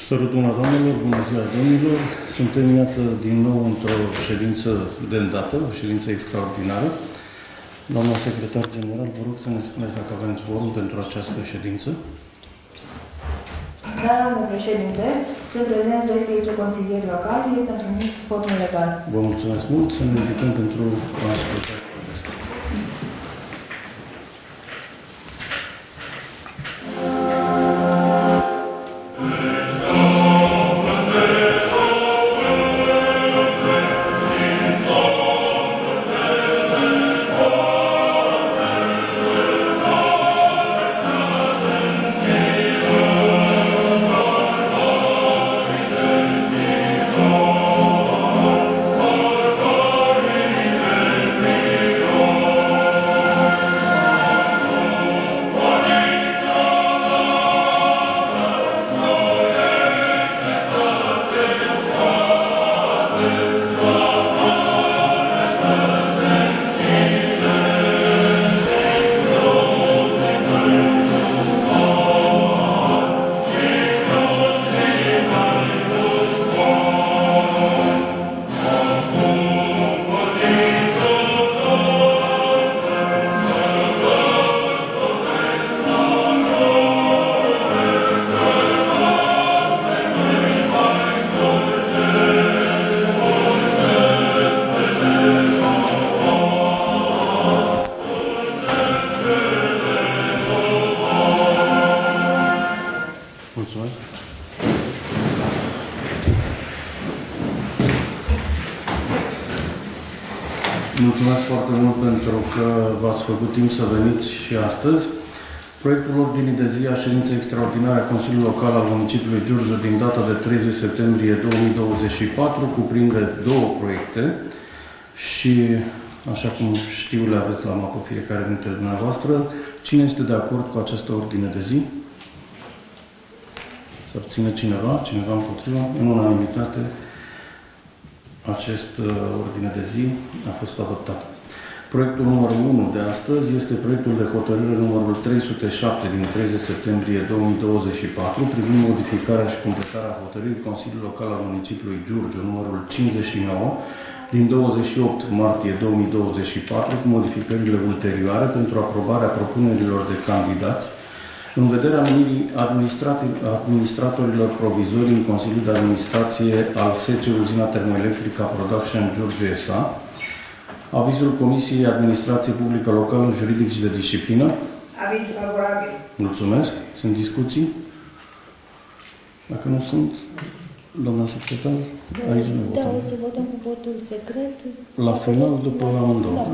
Sărut bună doamnelor, bună ziua domnilor. Suntem, iată, din nou într-o ședință de îndată, o ședință extraordinară. Doamna secretar general, vă rog să ne spuneți dacă avem vorum pentru această ședință. Da, domnule președinte, sunt prezenți 12 consilieri locali, este întrunit formul legal. Vă mulțumesc mult, să ne ridicăm pentru ascultare. Mulțumesc. Mulțumesc foarte mult pentru că v-ați făcut timp să veniți și astăzi. Proiectul ordinii de zi a ședinței extraordinare a Consiliului Local al Municipiului Giurgiu din data de 30 septembrie 2024 cuprinde două proiecte și, așa cum știu, le aveți la mapă fiecare dintre dumneavoastră. Cine este de acord cu această ordine de zi? Să abține cineva? Cineva împotriva? În unanimitate, acest ordine de zi a fost adoptat. Proiectul numărul 1 de astăzi este proiectul de hotărâre numărul 307 din 30 septembrie 2024 privind modificarea și completarea hotărârii Consiliului Local al Municipiului Giurgiu numărul 59 din 28 martie 2024 cu modificările ulterioare pentru aprobarea propunerilor de candidați în vederea numirii administratorilor provizorii în Consiliul de Administrație al SC Uzina Termoelectrica Production Giurgiu S.A. Avizul Comisiei Administrație Publică Locală, Juridic și de Disciplină. Aviz favorabil. Mulțumesc. Sunt discuții? Dacă nu sunt, doamna secretar, aici nu votăm. Da, o să votăm cu votul secret. La final, după amândouă. Da.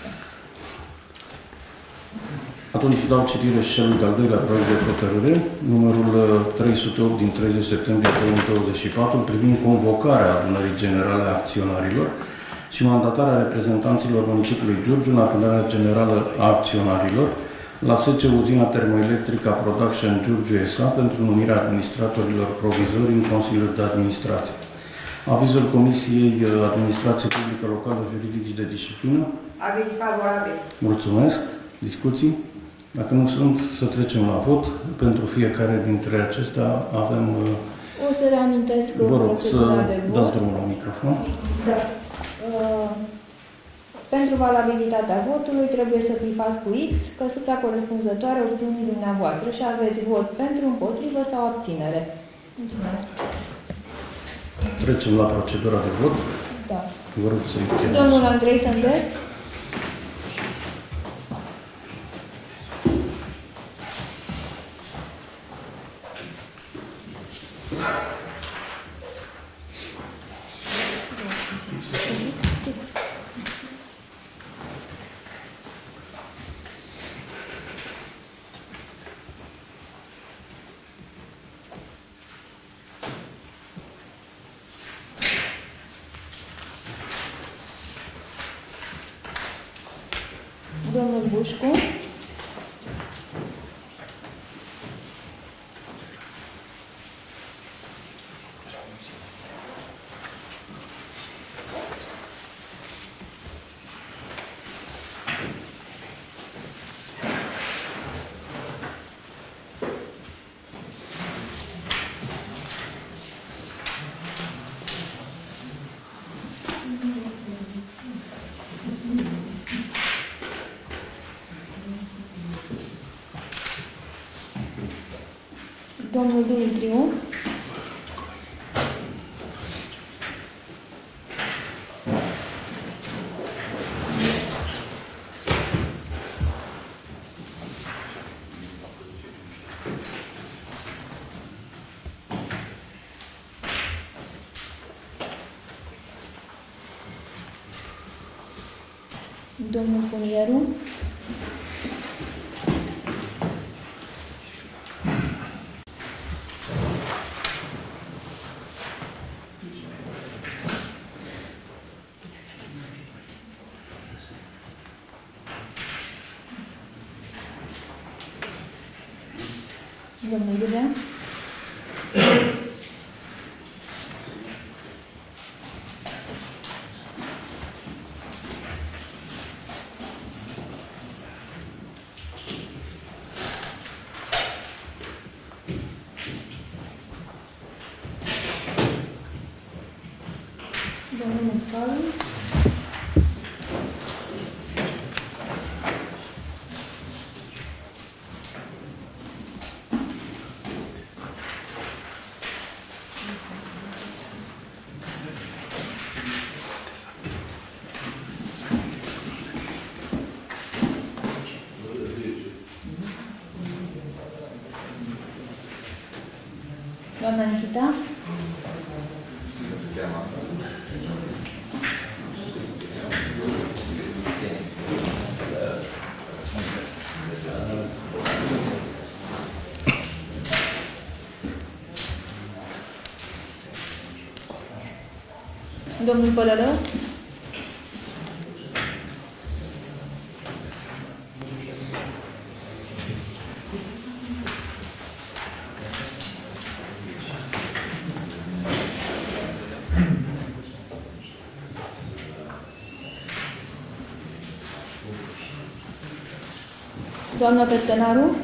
Atunci dau citire și celui de-al doilea proiect de hotărâre, numărul 308 din 30 septembrie 2024, privind convocarea adunării generale a acționarilor și mandatarea reprezentanților municipiului Giurgiu în adunarea generală a acționarilor la SC Uzina Termoelectrica Production Giurgiu S.A. pentru numirea administratorilor provizorii în Consiliul de Administrație. Avizul Comisiei Administrație Publică Locală, Juridic și de Disciplină. Aviz favorabil. Mulțumesc. Discuții? Dacă nu sunt, să trecem la vot. Pentru fiecare dintre acestea avem... O să reamintesc vă rog să de vot. dați drumul la microfon. Da. Pentru valabilitatea votului trebuie să bifați cu X căsuța corespunzătoare opțiunii dumneavoastră și aveți vot pentru, împotrivă sau abținere. Mulțumesc. Trecem la procedura de vot. Da. Vă rog să-i chemați. Domnul Andrei Sândec. Domnul Bușcu. Domnul Dumitriu. Domnul Funieru. Domnul Iulia. Domnul Muscaru. Doamna Nikita. Domnul Pălălă. Doamna Peptenaru.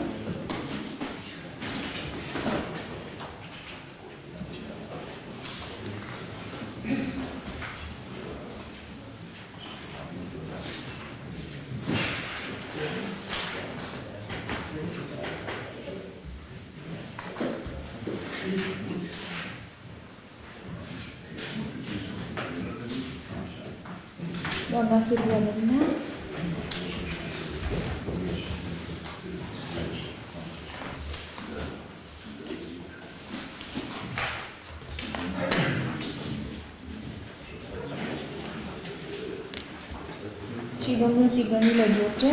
Doamna Silvia Lăzmea. Și domnul Țigănilă George.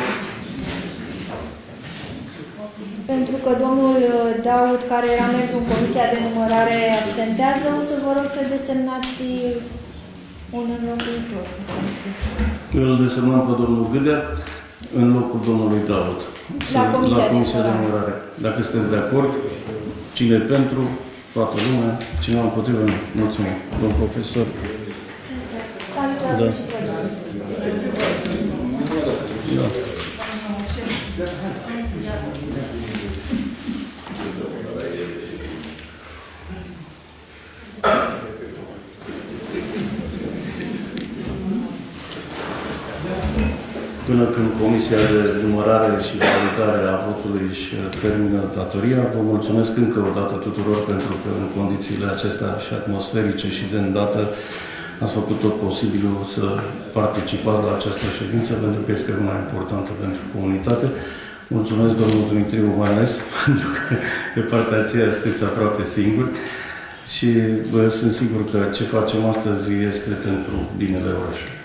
Pentru că domnul Daud, care era membru în Comisia de Numărare, absentează, o să vă rog să desemnați un înlocuitor. Îl desemnăm pe domnul Gâdea în locul domnului Daud. La Comisia de Numărare. Dacă sunteți de acord, cine pentru, toată lumea, cine împotrivă, nu. Mulțumim. Domnul profesor. Da. Da. Până când Comisia de Numărare și Validare a votului își termină datoria, vă mulțumesc încă o dată tuturor pentru că în condițiile acestea și atmosferice și de îndată ați făcut tot posibilul să participați la această ședință, pentru că este una importantă pentru comunitate. Mulțumesc, domnul Dumitriu, mai ales, pentru că pe partea aceea sunteți aproape singuri și sunt sigur că ce facem astăzi este pentru binele orașului.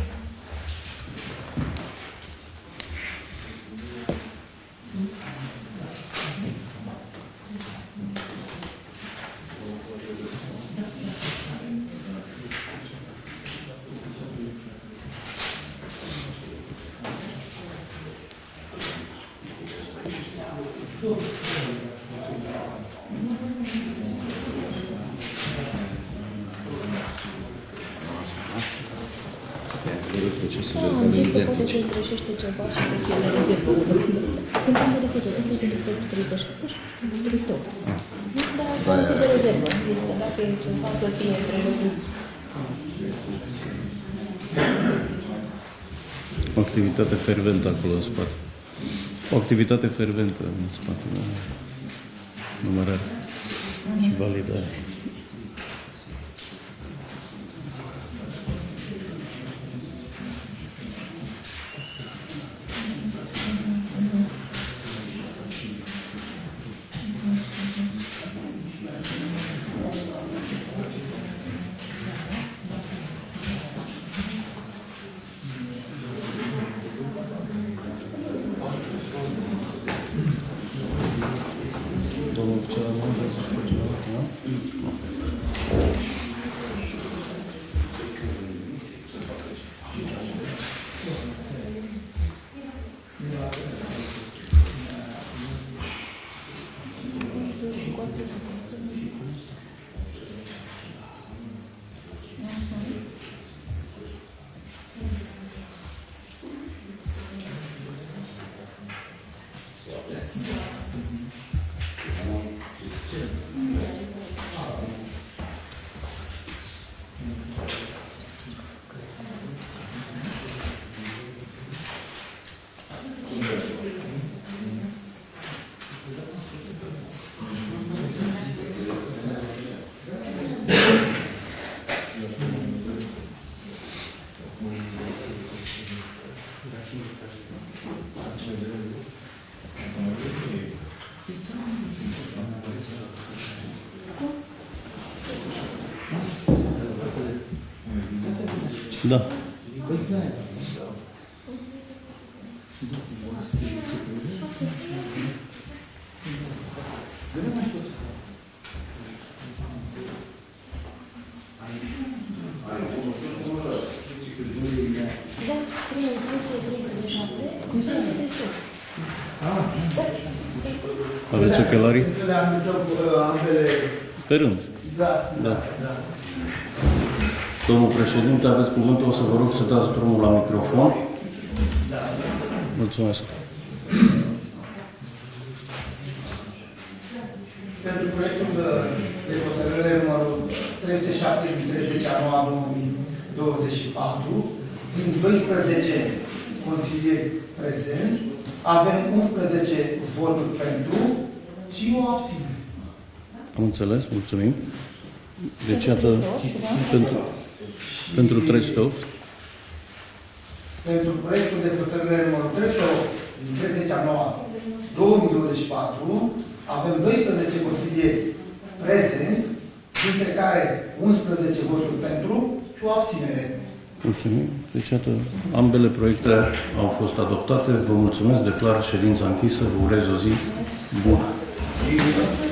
Am zis că poate să greșește ceva și să fie de rezervă. Suntem de refuză. Asta e pentru proiectul 307 și 308. Dar asta e de rezervă. Este dacă e ceva să fie prelăcut. O activitate ferventă acolo în spate. O activitate ferventă în spate. Da. numărare și validare. Domnul Cealamon, vreți să spune ceva? Da? Da. Aveți ochelarii? Pe rând. Da. Domnul președinte, aveți cuvântul, o să vă rog să dați drumul la microfon. Mulțumesc. Pentru proiectul de hotărâre numărul 307 din 30 a 9 2024, din 12 consilieri prezenți, avem 11 voturi pentru și o abținere. Am înțeles, mulțumim. Deci, iată, pentru 308. Pentru proiectul de hotărâre numărul 308 din 30 a 9 2024, avem 12 consilieri prezenți, dintre care 11 voturi pentru și o abținere. Mulțumim. Deci, iată, ambele proiecte au fost adoptate. Vă mulțumesc, declar ședința închisă. Vă urez o zi bună.